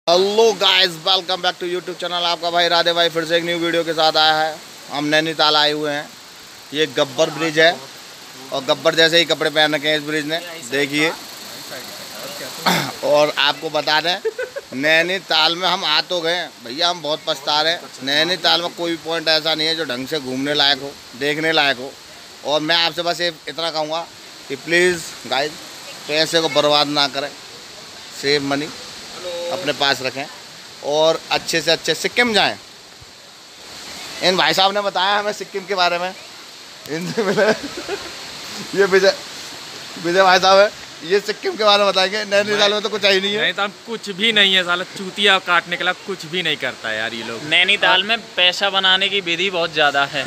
Hello guys, welcome back to YouTube channel. आपका भाई राधे भाई फिर से एक न्यू वीडियो के साथ आया है। हम नैनीताल आए हुए हैं। ये गब्बर ब्रिज है और गब्बर जैसे ही कपड़े पहन रखे हैं इस ब्रिज ने, देखिए। और आपको बता दें, नैनीताल में हम आ तो गए भैया, हम बहुत पछता रहे हैं। नैनीताल में कोई पॉइंट ऐसा नहीं है जो ढंग से घूमने लायक हो, देखने लायक हो। और मैं आपसे बस ये इतना कहूँगा कि प्लीज़ गाइस, पैसे को बर्बाद ना करें, सेव मनी अपने पास रखें और अच्छे से अच्छे सिक्किम जाएं। इन भाई साहब ने बताया हमें सिक्किम के बारे में, इनसे मिले। ये विजय भाई साहब है, ये सिक्किम के बारे में बताएंगे। नैनीताल में तो कुछ ही नहीं है। नैनीताल कुछ भी नहीं है, साला चूतिया काटने के लिए कुछ भी नहीं करता है यार ये लोग। नैनीताल में पैसा बनाने की विधि बहुत ज़्यादा है।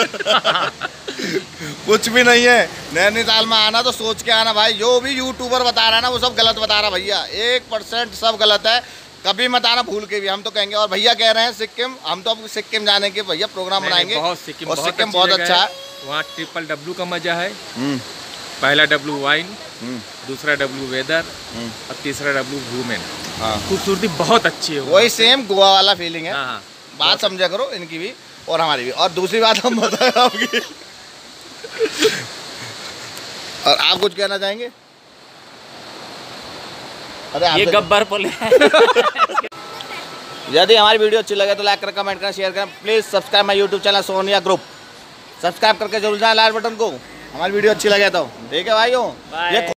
कुछ भी नहीं है। नैनीताल में आना तो सोच के आना भाई। जो भी यूट्यूबर बता रहा है ना, वो सब गलत बता रहा भैया। 1% सब गलत है। कभी मत आना भूल के भी, हम तो कहेंगे। और भैया कह रहे हैं सिक्किम, हम तो अब सिक्किम जाने के भैया प्रोग्राम बनाएंगे। सिक्किम बहुत अच्छा है। वहाँ ट्रिपल W का मजा है। पहला W वाइन, दूसरा W वेदर और तीसरा W वुमेन। खूबसूरती बहुत अच्छी है। वही सेम गोवा वाला फीलिंग है। हाँ, बात समझा करो इनकी भी और हमारी भी। और दूसरी बात हम बताएं आपकी। और आप कुछ कहना चाहेंगे? अरे ये गब्बर पुल है। यदि हमारी वीडियो अच्छी लगे तो लाइक करें, कमेंट करें, शेयर करें। Please subscribe my YouTube channel Sonia group. Subscribe करके जरूर जाएं लाल बटन को, हमारी वीडियो अच्छी लगे तो। ठीक है भाइयों।